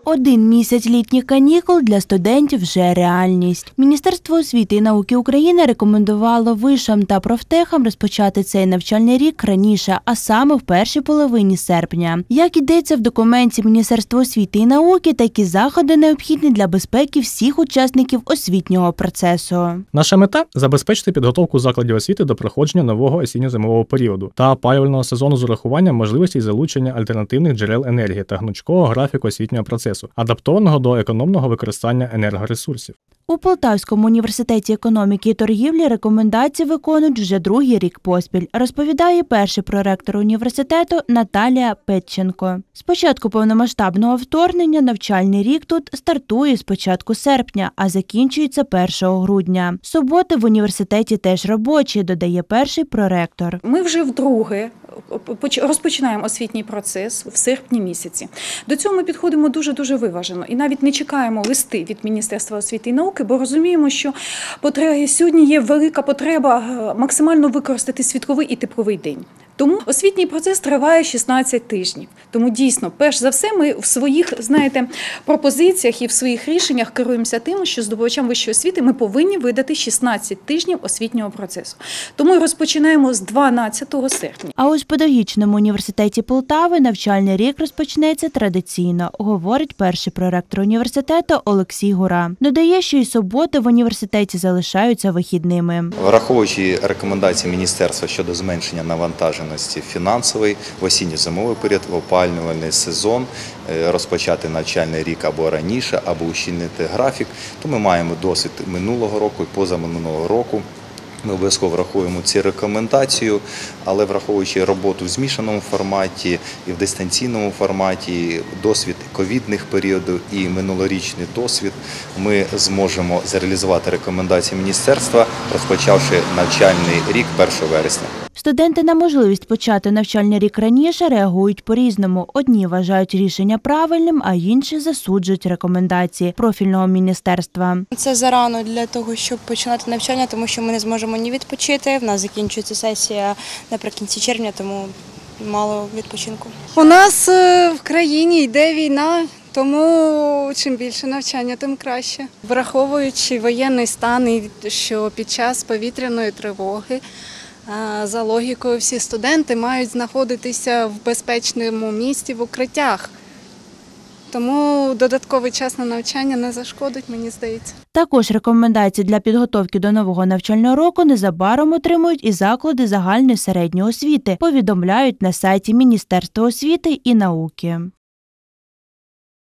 1 місяць літніх канікул для студентів вже реальність. Міністерство освіти і науки України рекомендувало вишам та профтехам розпочати цей навчальний рік раніше, а саме в першій половині серпня. Як йдеться в документі Міністерства освіти і науки, такі заходи необхідні для безпеки всіх учасників освітнього процесу. Наша мета – забезпечити підготовку закладів освіти до проходження нового осінньо-зимового періоду та опалювального сезону з урахуванням можливості залучення альтернативних джерел енергії та гнучкого графіку освітнього процесу, адаптованого до економного використання енергоресурсів. У Полтавському університеті економіки і торгівлі рекомендації виконують вже другий рік поспіль, розповідає перший проректор університету Наталія Петченко. З початку повномасштабного вторгнення навчальний рік тут стартує з початку серпня, а закінчується 1 грудня. Суботи в університеті теж робочі, додає перший проректор. Ми вже вдруге розпочинаємо освітній процес в серпні місяці. До цього ми підходимо дуже-дуже виважено і навіть не чекаємо листи від Міністерства освіти і науки, бо розуміємо, що сьогодні є велика потреба максимально використати світовий і тепловий день. Тому освітній процес триває 16 тижнів. Тому дійсно, перш за все, ми в своїх, пропозиціях і в своїх рішеннях керуємося тим, що здобувачам вищої освіти ми повинні видати 16 тижнів освітнього процесу. Тому розпочинаємо з 12 серпня. А ось в педагогічному університеті Полтави навчальний рік розпочнеться традиційно, говорить перший проректор університету Олексій Гура. Додає, що і суботи в університеті залишаються вихідними. Враховуючи рекомендації міністерства щодо зменшення навантажень фінансовий, в осінньо-зимовий період, в опалювальний сезон, розпочати навчальний рік або раніше, або ущільнити графік, то ми маємо досвід минулого року і позаминулого року. Ми обов'язково врахуємо ці рекомендації, але враховуючи роботу в змішаному форматі і в дистанційному форматі, досвід ковідних періодів і минулорічний досвід, ми зможемо зреалізувати рекомендації міністерства, розпочавши навчальний рік 1 вересня. Студенти на можливість почати навчальний рік раніше реагують по-різному. Одні вважають рішення правильним, а інші засуджують рекомендації профільного міністерства. Це зарано для того, щоб починати навчання, тому що ми не зможемо ні відпочити. В нас закінчується сесія наприкінці червня, тому мало відпочинку. У нас в країні йде війна, тому чим більше навчання, тим краще. Враховуючи воєнний стан і що під час повітряної тривоги, за логікою, всі студенти мають знаходитися в безпечному місці в укриттях. Тому додатковий час на навчання не зашкодить, мені здається. Також рекомендації для підготовки до нового навчального року незабаром отримують і заклади загальної середньої освіти, повідомляють на сайті Міністерства освіти і науки.